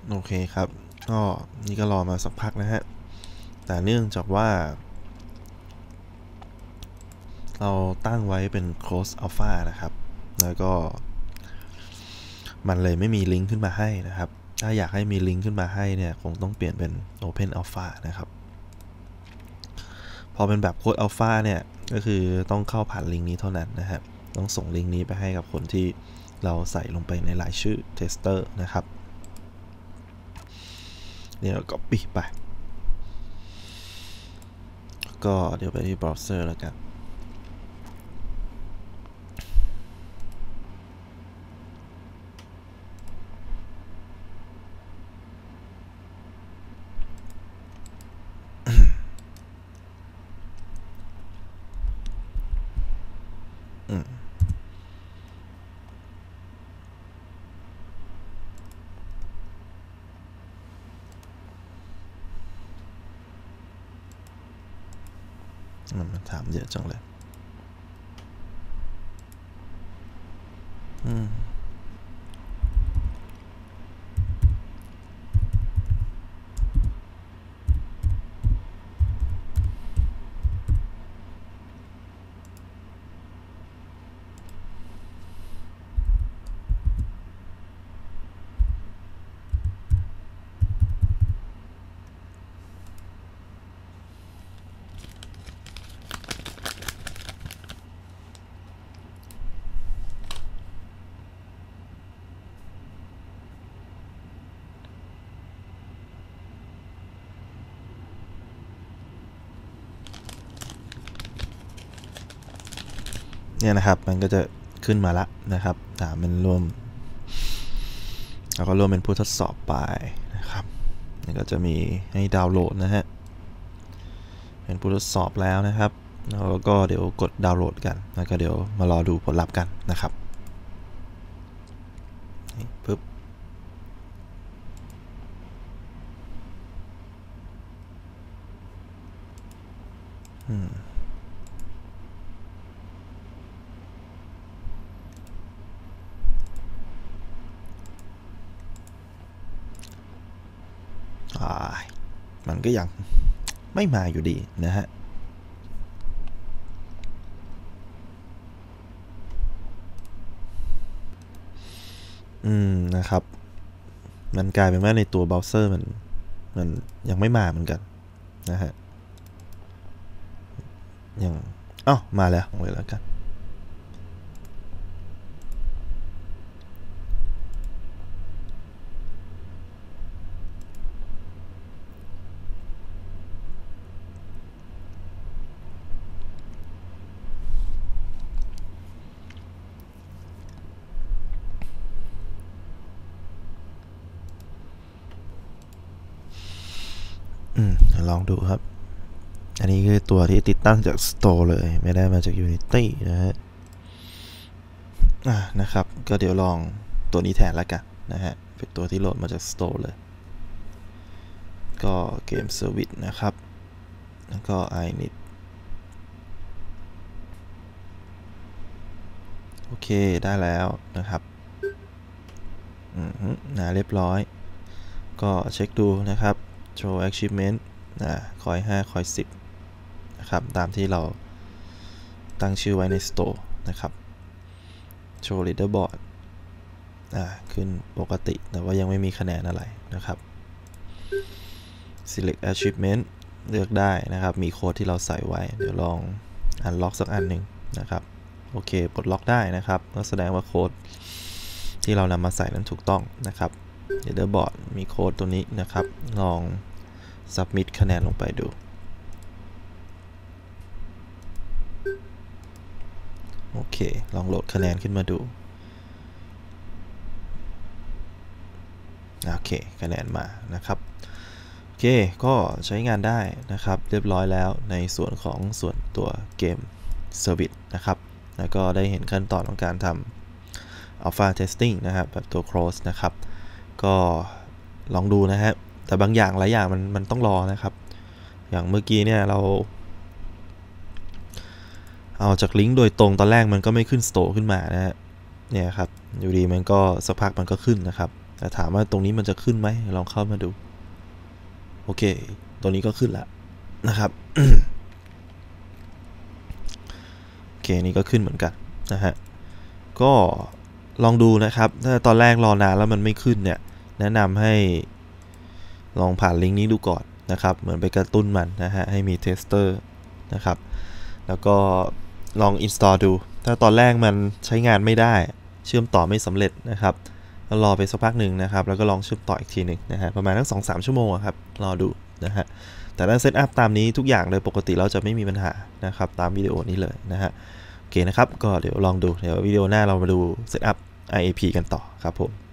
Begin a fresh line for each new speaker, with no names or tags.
โอเคครับก็นี่ก็รอมาสักพักนะฮะแต่เนื่องจากว่าเราตั้งไว้เป็น close alpha นะครับแล้วก็มันเลยไม่มีลิงก์ขึ้นมาให้นะครับถ้าอยากให้มีลิงก์ขึ้นมาให้เนี่ยคงต้องเปลี่ยนเป็น open alpha นะครับพอเป็นแบบ close alpha เนี่ยก็คือต้องเข้าผ่านลิงก์นี้เท่านั้นนะครับต้องส่งลิงก์นี้ไปให้กับคนที่เราใส่ลงไปในรายชื่อ tester นะครับเนี่ยเรา copy ไปก็เดี๋ยวไปที่ browser แล้วกันมันถามเยอะจังเลยเนี่ยนะครับมันก็จะขึ้นมาละนะครับถามเป็นร่วมแล้วก็ร่วมเป็นผู้ทดสอบไปนะครับนี่ก็จะมีให้ดาวน์โหลดนะฮะเป็นผู้ทดสอบแล้วนะครับแล้วก็เดี๋ยวกดดาวน์โหลดกันแล้วก็เดี๋ยวมารอดูผลลัพธ์กันนะครับปึ๊บมันก็ยังไม่มาอยู่ดีนะฮะนะครับมันกลายเป็นว่าในตัวเบราว์เซอร์มันยังไม่มาเหมือนกันนะฮะยังมาแล้วเลยแล้วกันลองดูครับอันนี้คือตัวที่ติดตั้งจาก Store เลยไม่ได้มาจาก Unity นะฮะนะครับก็เดี๋ยวลองตัวนี้แทนละกันนะฮะเป็นตัวที่โหลดมาจาก Store เลยก็เกม Service นะครับแล้วก็ init โอเคได้แล้วนะครับเรียบร้อยก็เช็คดูนะครับ show achievement คอย5คอย10นะครับตามที่เราตั้งชื่อไว้ใน Store นะครับ show leaderboard ขึ้นปกติแต่ว่ายังไม่มีคะแนนอะไรนะครับ select achievement เลือกได้นะครับมีโค้ดที่เราใส่ไว้เดี๋ยวลอง unlock สักอันหนึ่งนะครับโอเคปลดล็อกได้นะครับก็แสดงว่าโค้ดที่เรานำมาใส่นั้นถูกต้องนะครับ leaderboard มีโค้ดตัวนี้นะครับลอง submit คะแนนลงไปดูโอเคลองโหลดคะแนนขึ้นมาดูโอเคคะแนนมานะครับโอเคก็ใช้งานได้นะครับเรียบร้อยแล้วในส่วนของส่วนตัวเกม Service นะครับแล้วก็ได้เห็นขั้นตอนของการทำ Alpha Testing นะครับแบบตัว Close นะครับก็ลองดูนะฮะแต่บางอย่างหลายอย่างมันต้องรอนะครับอย่างเมื่อกี้เนี่ยเราเอาจากลิงก์โดยตรงตอนแรกมันก็ไม่ขึ้น Store ขึ้นมานะฮะเนี่ยครับอยู่ดีมันก็สักพักมันก็ขึ้นนะครับแต่ถามว่าตรงนี้มันจะขึ้นไหมลองเข้ามาดูโอเคตรงนี้ก็ขึ้นแล้วนะครับ โอเคนี่ก็ขึ้นเหมือนกันนะฮะก็ลองดูนะครับถ้าตอนแรกรอนานแล้วมันไม่ขึ้นเนี่ยแนะนำให้ลองผ่านลิงก์นี้ดูก่อนนะครับเหมือนไปกระตุ้นมันนะฮะให้มีเทสเตอร์นะครับแล้วก็ลอง install ดูถ้าตอนแรกมันใช้งานไม่ได้เชื่อมต่อไม่สำเร็จนะครับแล้วรอไปสักพักหนึ่งนะครับแล้วก็ลองเชื่อมต่ออีกทีหนึ่งนะฮะประมาณทั้ง 2-3 ชั่วโมงครับรอดูนะฮะแต่ถ้าเซตอัพตามนี้ทุกอย่างโดยปกติเราจะไม่มีปัญหานะครับตามวิดีโอนี้เลยนะฮะโอเคนะครับก็เดี๋ยวลองดูเดี๋ยววิดีโอหน้าเรามาดูเซตอัพ IAP กันต่อครับผม